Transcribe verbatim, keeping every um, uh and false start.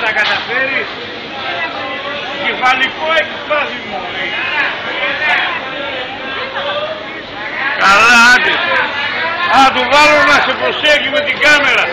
τα καταφέρεις. Κεφαλικό έχεις πάθει μόνο. Καλά, άντε. Α, του βάλω να σε προσέχει με την κάμερα.